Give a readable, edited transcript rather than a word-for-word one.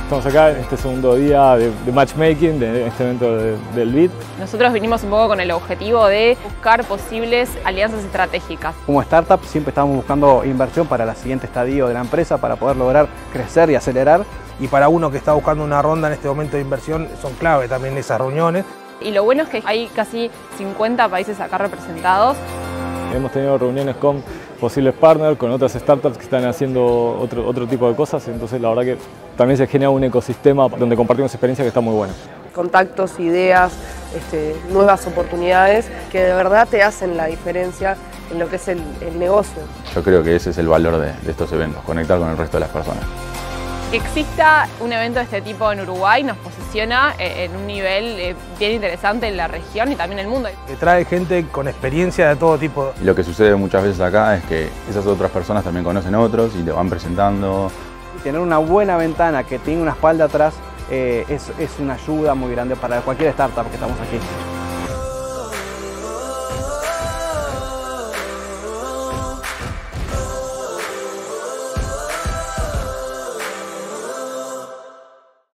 Estamos acá en este segundo día de matchmaking de este evento del BIT. Nosotros vinimos un poco con el objetivo de buscar posibles alianzas estratégicas. Como startup siempre estamos buscando inversión para el siguiente estadio de la empresa para poder lograr crecer y acelerar. Y para uno que está buscando una ronda en este momento de inversión son clave también esas reuniones. Y lo bueno es que hay casi 50 países acá representados. Hemos tenido reuniones con posibles partners, con otras startups que están haciendo otro tipo de cosas, entonces la verdad que también se genera un ecosistema donde compartimos experiencias que está muy buena. Contactos, ideas, nuevas oportunidades que de verdad te hacen la diferencia en lo que es el negocio. Yo creo que ese es el valor de estos eventos, conectar con el resto de las personas. Que exista un evento de este tipo en Uruguay nos posiciona en un nivel bien interesante en la región y también en el mundo. Que trae gente con experiencia de todo tipo. Lo que sucede muchas veces acá es que esas otras personas también conocen a otros y le van presentando. Tener una buena ventana que tenga una espalda atrás es una ayuda muy grande para cualquier startup que estamos aquí.